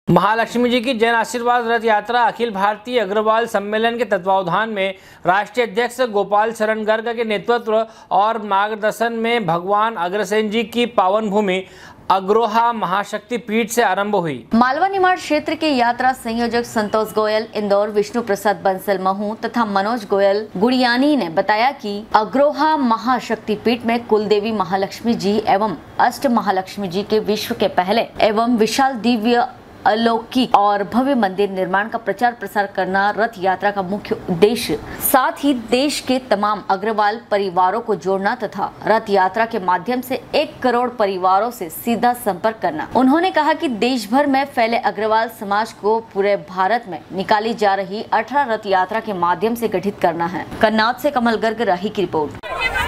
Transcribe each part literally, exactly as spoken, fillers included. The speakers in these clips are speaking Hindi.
महालक्ष्मी जी की जन आशीर्वाद रथ यात्रा अखिल भारतीय अग्रवाल सम्मेलन के तत्वावधान में राष्ट्रीय अध्यक्ष गोपाल शरण गर्ग के नेतृत्व और मार्गदर्शन में भगवान अग्रसेन जी की पावन भूमि अग्रोहा महाशक्ति पीठ से आरंभ हुई। मालवा निमाड़ क्षेत्र के यात्रा संयोजक संतोष गोयल, इंदौर विष्णु प्रसाद बंसल महू तथा मनोज गोयल गुड़ियानी ने बताया कि अग्रोहा महाशक्ति पीठ में कुलदेवी महालक्ष्मी जी एवं अष्ट महालक्ष्मी जी के विश्व के पहले एवं विशाल दिव्य अलौकिक और भव्य मंदिर निर्माण का प्रचार प्रसार करना रथ यात्रा का मुख्य उद्देश्य, साथ ही देश के तमाम अग्रवाल परिवारों को जोड़ना तथा रथ यात्रा के माध्यम से एक करोड़ परिवारों से सीधा संपर्क करना। उन्होंने कहा कि देश भर में फैले अग्रवाल समाज को पूरे भारत में निकाली जा रही अठारह रथ यात्रा के माध्यम से गठित करना है। कन्नौज से कमल गर्ग राही की रिपोर्ट।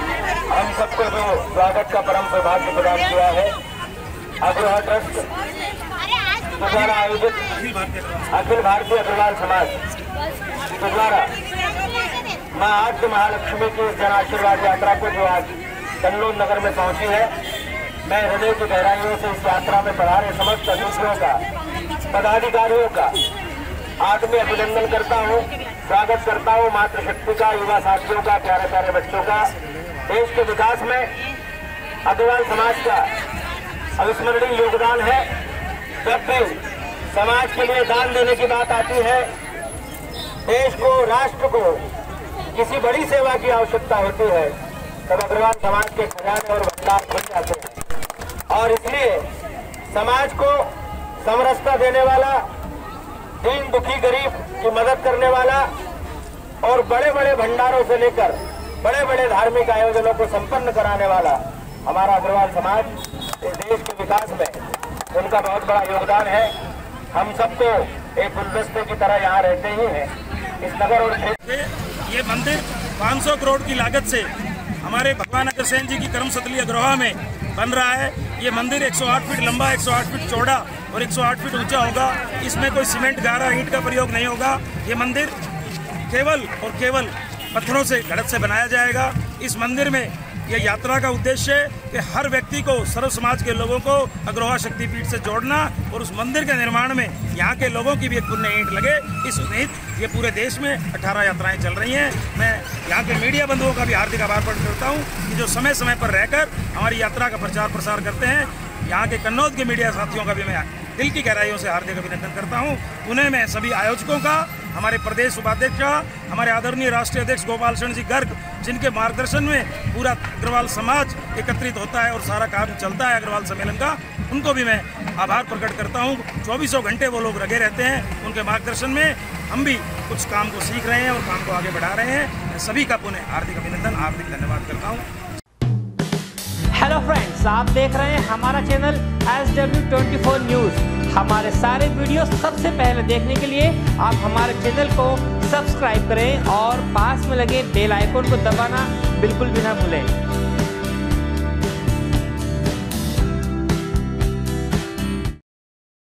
हम सबको जो स्वागत का परम सौभाग्य प्रदान किया है अग्रवाल ट्रस्ट द्वारा आयोजित अखिल भारतीय अग्रवाल समाज के द्वारा मां आद्य महालक्ष्मी की जन आशीर्वाद यात्रा को जो आज कन्नौज नगर में पहुंची है, मैं हृदय की गहराइयों से इस यात्रा में पधारे समस्त अतिथियों का, पदाधिकारियों का आत्मीय अभिनंदन करता हूं, स्वागत करता हूं। मातृशक्ति का, युवा साथियों का, प्यारे प्यारे बच्चों का। देश के विकास में अग्रवाल समाज का अविस्मरणीय योगदान है। जब भी समाज के लिए दान देने की बात आती है, देश को, राष्ट्र को किसी बड़ी सेवा की आवश्यकता होती है, तब अग्रवाल समाज के खजाने और भंडार खुल जाते हैं। और इसलिए समाज को समरसता देने वाला, दीन दुखी गरीब की मदद करने वाला और बड़े बड़े भंडारों से लेकर बड़े बड़े धार्मिक आयोजनों को संपन्न कराने वाला हमारा अग्रवाल समाज इस देश के विकास में उनका बहुत बड़ा योगदान है। हम सबको एक गुलदस्ते की तरह यहाँ रहते ही हैं। इस नगर और ये मंदिर पाँच सौ करोड़ की लागत से हमारे भगवान अग्रसेन जी की कर्मस्थली अग्रोहा में बन रहा है। ये मंदिर एक सौ आठ फीट लंबा, एक सौ आठ फीट चौड़ा और एक सौ आठ फीट ऊंचा होगा। इसमें कोई सीमेंट, गारा, ईंट का प्रयोग नहीं होगा। ये मंदिर केवल और केवल पत्थरों से घड़त से बनाया जाएगा। इस मंदिर में यह यात्रा का उद्देश्य है कि हर व्यक्ति को, सर्व समाज के लोगों को अग्रोहा शक्तिपीठ से जोड़ना और उस मंदिर के निर्माण में यहाँ के लोगों की भी एक पुण्य ईंट लगे। इस उम्मीद ये पूरे देश में अठारह यात्राएं चल रही हैं। मैं यहाँ के मीडिया बंधुओं का भी हार्दिक आभार प्रकट करता हूँ कि जो समय समय पर रहकर हमारी यात्रा का प्रचार प्रसार करते हैं। यहाँ के कन्नौज के मीडिया साथियों का भी मैं दिल की गहराइयों से हार्दिक अभिनंदन करता हूँ। उन्हें मैं सभी आयोजकों का, हमारे प्रदेश उपाध्यक्ष का, हमारे आदरणीय राष्ट्रीय अध्यक्ष गोपाल शरण जी गर्ग, जिनके मार्गदर्शन में पूरा अग्रवाल समाज एकत्रित होता है और सारा काम चलता है अग्रवाल सम्मेलन का, उनको भी मैं आभार प्रकट करता हूँ। चौबीसों घंटे वो लोग लगे रहते हैं। उनके मार्गदर्शन में हम भी कुछ काम को सीख रहे हैं और काम को आगे बढ़ा रहे हैं। मैं सभी का पुनः हार्दिक अभिनंदन, हार्दिक धन्यवाद करता हूँ। हेलो फ्रेंड्स, आप देख रहे हैं हमारा channel S W twenty four news. हमारे सारे वीडियो सबसे पहले देखने के लिए आप हमारे चैनल को सब्सक्राइब करें और पास में लगे बेल आइकन को दबाना बिल्कुल भी ना भूलें।